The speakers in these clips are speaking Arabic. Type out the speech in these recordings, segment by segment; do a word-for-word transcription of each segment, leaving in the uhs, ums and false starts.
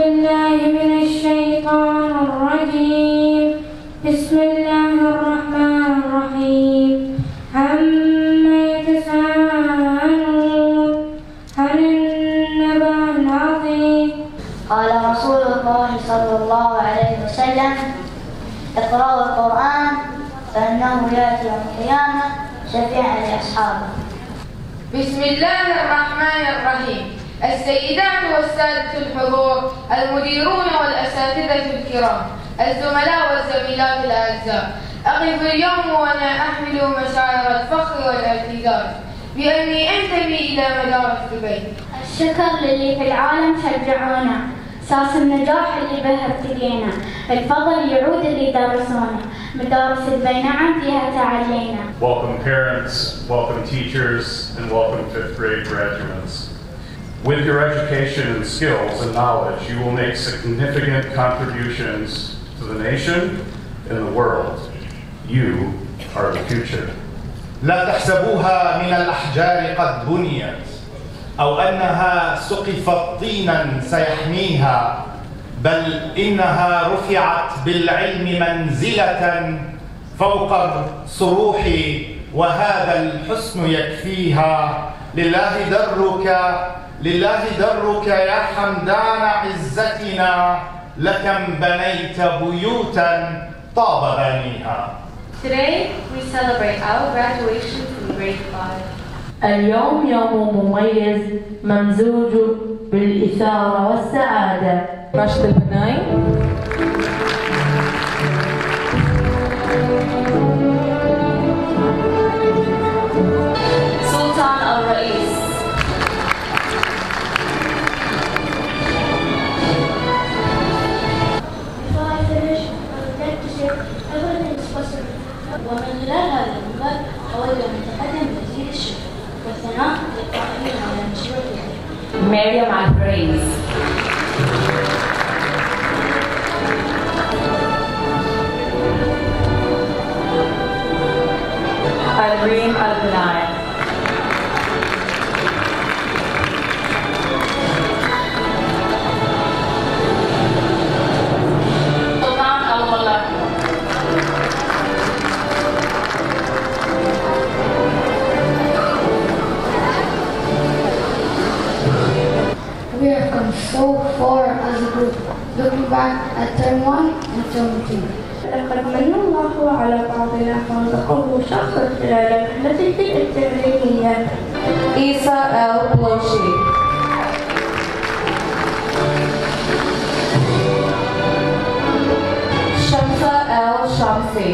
بالله من الشيطان الرجيم. بسم الله الرحمن الرحيم. عما يتساءلون عن النبأ العظيم. قال رسول الله صلى الله عليه وسلم: اقرأوا القرآن فإنه يأتي يوم القيامة شفيعا لأصحابه. بسم الله الرحمن الرحيم. السيدات والسادة الحضور، المديرون والأساتذة الكرام، الزملاء والزميلات الأعزاء، أقف اليوم وأنا أحمل مشاعر الفخر والاعتزاز بأني أنتمي إلى مدارس دبي. الشكر للي في العالم شجعونا، أساس النجاح اللي به ابتدينا، الفضل يعود اللي درسونا، مدارس دبي نعم فيها تعلينا. Welcome parents, welcome teachers, and welcome fifth grade graduates. With your education and skills and knowledge, you will make significant contributions to the nation and the world. You are the future. لا تحسبوها من الأحجار قد بنيت أو أنها سقفت طينا سيحميها، بل إنها رفعت بالعلم منزلة فوق الصروح، وهذا الحسن يكفيها. لله درك لله درك يا حمدان عزتنا، لكم بنيت بيوتا طاب بنيها. Today we celebrate our graduation from grade five. اليوم يوم مميز ممزوج بالإثارة والسعادة. راشد البناي. سلطان الرئيس. Before I finish, I would like to say everything is possible. ومن خلال هذا المنبر أود أن أتقدم بمزيد الشكر والثناء للقائمين على مشروع الدين. مريم عبريز. الريم البناي. سلطان الغلاف. We have come so far as a group, looking back at term one and term two. لقد من الله على بعضنا فرزقه شخصا خلال رحلته التعليمية. إيسا إل بلوشي. شمسة إل شمسي.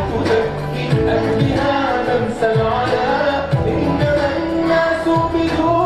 أهلها تنسى العلا، إنما الناس بدون